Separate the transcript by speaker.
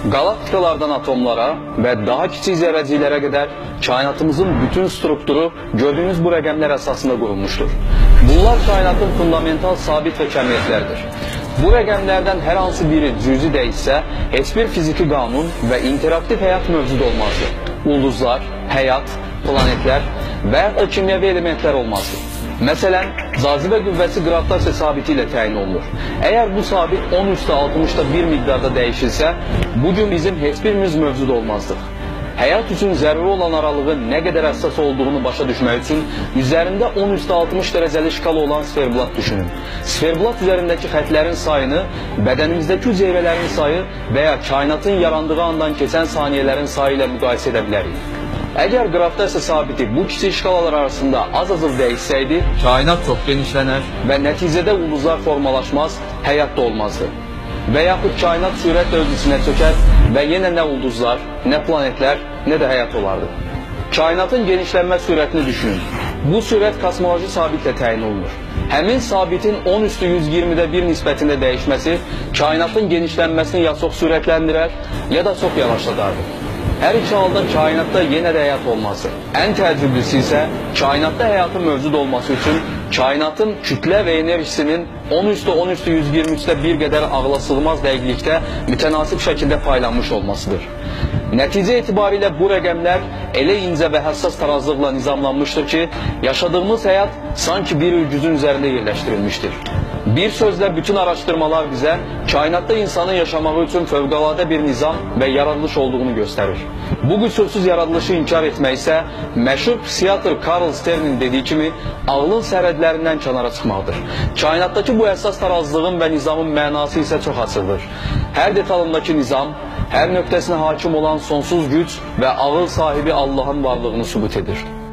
Speaker 1: Galaktikalardan atomlara və daha kiçik zərrəciklərə qədər kainatımızın bütün strukturu gördüyünüz bu rəqəmlər əsasında qurulmuşdur. Bunlar kainatın fundamental sabit və kəmiyyətlərdir. Bu rəqəmlərdən hər hansı biri cüzi dəyişsə, heç bir fiziki qanun və interaktiv həyat mövcud olmazdı. Ulduzlar, həyat, planetlər və ya kimyəvi elementlər olmazdı. Məsələn, cazibə qüvvəsi qravitasiya sabiti ilə təyin olunur. Əgər bu sabit 10^60-da bir miqdarda dəyişilsə, bugün bizim heç birimiz mövcud olmazdıq. Həyat üçün zəruri olan aralığın nə qədər həssas olduğunu başa düşmək üçün üzərində 10^60 dərəcəli şkala olan sferblat düşünün. Sferblat üzərindəki xətlərin sayını bədənimizdəki hüceyrələrin sayı və ya kainatın yarandığı andan keçən saniyələrin sayı ilə müqayisə edə bilərik. Əgər qravitasiya sabiti bu kiçik şkalalar arasında az-az dəyişsəydi, kainat çox genişlənər və nəticədə ulduzlar formalaşmaz, həyat da olmazdı. Və yaxud kainat sürətlə öz içinə çökər və yenə nə ulduzlar, nə planetlər, nə də həyat olardı. Kainatın genişlənmə sürətini düşünün. Bu sürət kosmoloji sabitlə təyin olunur. Həmin sabitin 10^120-də bir nisbətində dəyişməsi kainatın genişlənməsini ya çox sürətləndirər, ya da çox yavaşladardı. Hər iki halda kainatda yenə də həyat olması. Ən təəccüblüsü isə kainatda həyatın mövcud olması üçün kainatın kütlə və enerjisinin 10^123-də bir qədər ağla sığmaz dəqiqlikdə mütənasib şəkildə paylanmış olmasıdır. Nəticə etibarilə bu rəqəmlər elə incə və həssas tarazlıqla nizamlanmışdır ki, yaşadığımız həyat sanki bir ülgüzün üzərində yerləşdirilmişdir. Bir sözlə bütün araşdırmalar bizə kainatda insanın yaşamağı üçün fövqəladə bir nizam və yaradılış olduğunu göstərir. Bu qüsursuz yaradılışı inkar etmək isə məşhur psixiatr Carl Sternin dediyi kimi ağlın sərhədlərindən kənara çıxmaqdır. Kainatdakı bu əsas tarazlığın və nizamın mənası isə çox açıqdır. Hər detalındakı nizam, hər nöqtəsinə hakim olan sonsuz güc və ağıl sahibi Allahın varlığını sübut edir.